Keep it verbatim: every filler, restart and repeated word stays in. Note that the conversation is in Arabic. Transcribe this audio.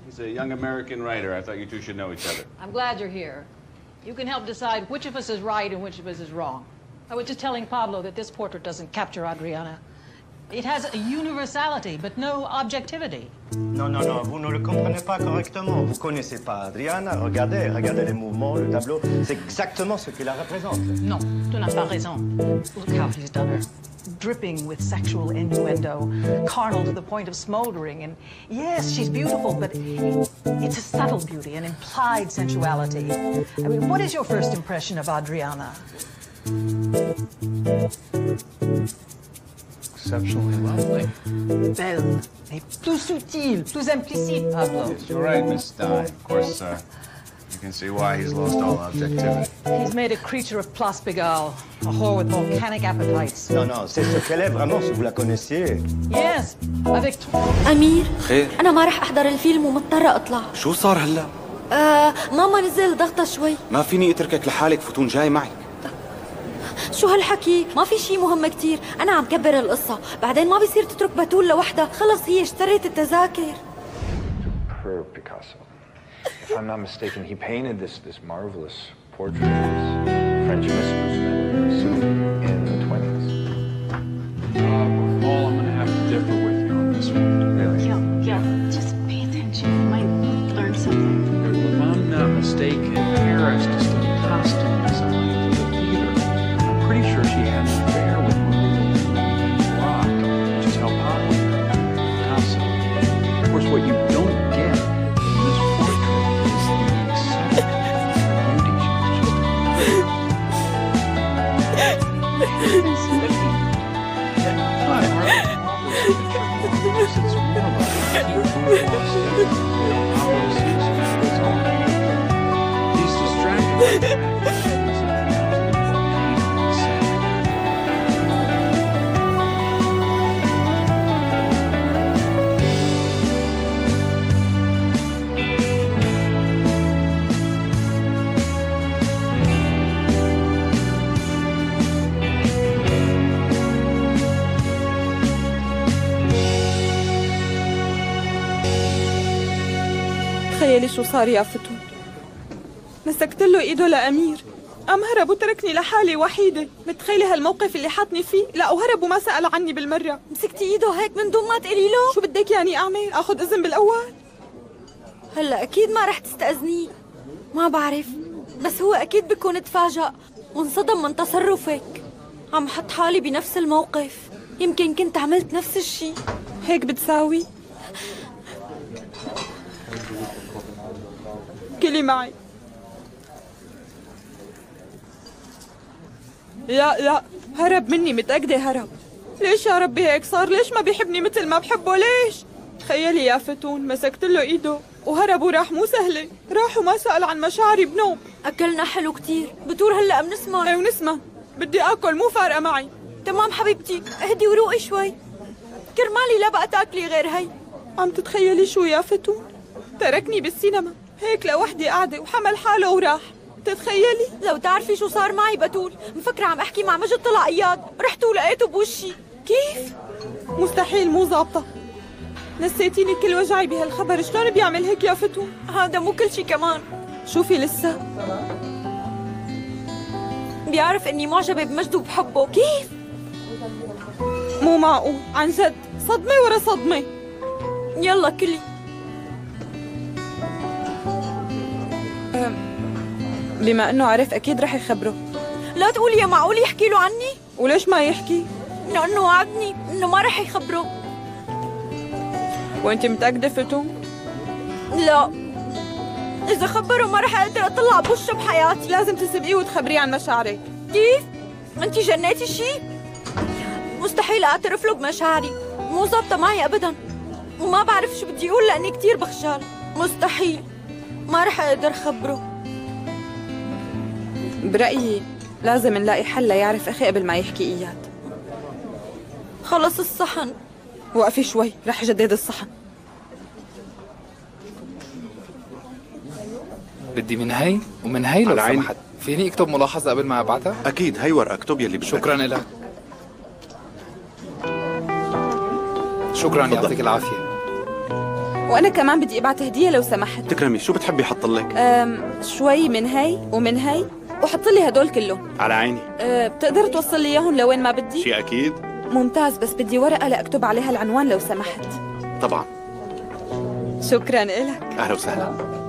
He's a young American writer. I thought you two should know each other. I'm glad you're here. You can help decide which of us is right and which of us is wrong. I was just telling Pablo that this portrait doesn't capture Adriana. It has a universality, but no objectivity. Non, non, non, vous ne le comprenez pas correctement. Vous connaissez pas Adriana. Regardez, regardez les mouvements, le tableau. C'est exactement ce qu'il la représente. Non, tu n'as pas raison. Look how he's done her. Dripping with sexual innuendo, carnal to the point of smoldering. And yes, she's beautiful, but it's a subtle beauty, an implied sensuality. I mean, what is your first impression of Adriana? Exceptionally lovely. Belle, mais plus subtile, plus implicite, Pablo. Yes, you're right, Miss Stein. Of course, uh, you can see why he's lost all objectivity. He's made a creature of Place Pigalle, a whore with volcanic appetites. Non, non, c'est ce qu'elle est vraiment, si vous la connaissiez. Yes, avec toi. أمير خير؟ أنا ما رح أحضر الفيلم ومضطرة أطلع. شو صار هلا؟ آه ماما نزل ضغطة شوي. ما فيني اتركك لحالك، فتون جاي معك. شو هالحكي؟ ما في شي مهم كتير، أنا عم كبر القصة، بعدين ما بيصير تترك بتول لوحدها، خلص هي اشتريت التذاكر. Per Picasso. If I'm not mistaken, he painted this this marvelous portrait of this French mistress in the twenties. Uh, Paul, I'm going to have to differ with you on this one. Really? Yeah, yeah. Just pay attention. You might learn something. If I'm not mistaken, Paris to study costume design for the theater. I'm pretty sure she had an affair with Marie Rock, which is how popular Picasso. Of course, what you don't get in this portrait is the eccentric beauty. She's just He's distracted. تخيلي شو صار يا فتون. مسكت له ايده لأمير، قام هرب وتركني لحالي وحيدة. متخيلة هالموقف اللي حطني فيه؟ لا وهرب وما سأل عني بالمرة. مسكتي ايده هيك من دون ما تقولي له؟ شو بدك يعني أعمل؟ آخذ إذن بالأول؟ هلا أكيد ما رح تستأذنيه. ما بعرف، بس هو أكيد بيكون تفاجأ وانصدم من تصرفك. عم حط حالي بنفس الموقف، يمكن كنت عملت نفس الشيء. هيك بتساوي؟ كلي معي. لا لا، هرب مني، متأكدة هرب. ليش يا ربي هيك صار؟ ليش ما بيحبني مثل ما بحبه؟ ليش؟ تخيلي يا فتون، مسكت له ايده وهرب وراح. مو سهلة، راح وما سأل عن مشاعري بنوب. أكلنا حلو كتير، بتور هلأ بنسمع. ايه ونسمع، بدي آكل، مو فارقة معي. تمام حبيبتي، اهدي وروقي شوي، كرمالي لا بقى تاكلي غير هي. عم تتخيلي شو يا فتون؟ تركني بالسينما هيك لوحدي قاعدة وحمل حاله وراح. تتخيلي؟ لو تعرفي شو صار معي بتول، مفكرة عم احكي مع مجد طلع اياد، رحت ولقيته بوشي. كيف؟ مستحيل، مو ظابطة. نسيتيني كل وجعي بهالخبر. شلون بيعمل هيك يا فتون؟ هذا مو كل شي كمان. شوفي لسه بيعرف اني معجبة بمجد وبحبه. كيف؟ مو معقول، عن جد، صدمة ورا صدمة. يلا كلي. بما انه عرف اكيد رح يخبره. لا تقولي يا معقول يحكي له عني؟ وليش ما يحكي؟ لانه وعدني انه ما رح يخبره. وانت متأكدة فتون؟ لا، اذا خبره ما رح اقدر اطلع بوشه بحياتي. لازم تسبقيه وتخبريه عن مشاعرك. كيف؟ انت جنيتي شي؟ مستحيل اعترف له بمشاعري، مو ظابطه معي ابدا، وما بعرف شو بدي اقول لاني كثير بخجل. مستحيل، ما رح اقدر خبره. برأيي لازم نلاقي حل ليعرف اخي قبل ما يحكي اياد. خلص الصحن. وقفي شوي، رح جدد الصحن. بدي من هي ومن هي لو سمحت. فيني اكتب ملاحظة قبل ما ابعتها؟ اكيد، هي ورقة، اكتب يلي بدك. شكرا لك. شكرا، يعطيك العافية. وأنا كمان بدي أبعت هدية لو سمحت. تكرمي، شو بتحبي حط لك؟ أم شوي من هاي ومن هاي، وحط لي هدول كلهم. على عيني. أه بتقدر توصل لي اياهم لوين ما بدي؟ شيء أكيد. ممتاز، بس بدي ورقة لأكتب عليها العنوان لو سمحت. طبعا. شكرا إلك. أهلا وسهلا.